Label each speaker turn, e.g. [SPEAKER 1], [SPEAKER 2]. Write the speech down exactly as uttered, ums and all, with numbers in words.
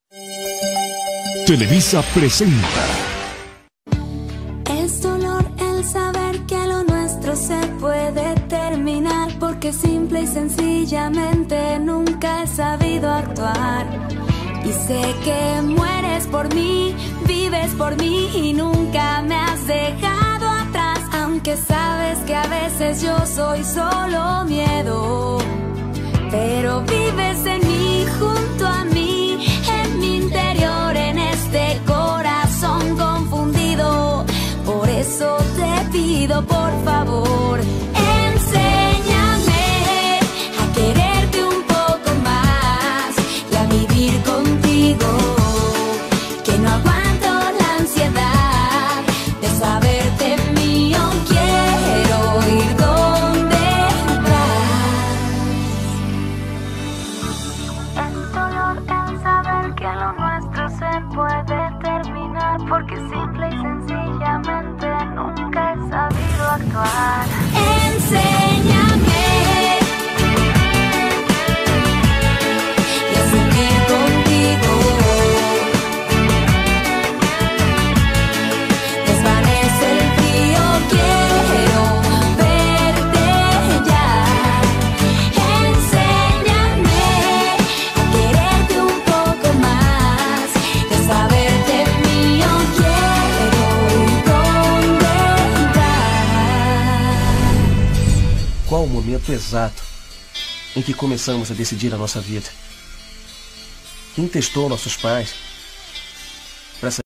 [SPEAKER 1] Televisa presenta.
[SPEAKER 2] Es dolor el saber que lo nuestro se puede terminar, porque simple y sencillamente nunca he sabido actuar. Y sé que mueres por mí, vives por mí y nunca me has dejado atrás. Aunque sabes que a veces yo soy solo miedo, pero vives en mí, junto a mí, en mi interior, en este corazón confundido. Por eso te pido, por favor, enséñame a quererte un poco más y a vivir contigo, que no aguanto la ansiedad de saberte mío. Quiero ir donde vas. Es dolor el saber que lo nuestro se puede terminar, porque simple y sencillamente nunca he sabido actuar. Enséñame y a seguir contigo. Desvanece el frío, quiero verte ya. Enséñame a quererte un poco más, de saberte mío. Quiero ir donde vas.
[SPEAKER 3] Qual o momento exato em que começamos a decidir a nossa vida? Quem testou nossos pais para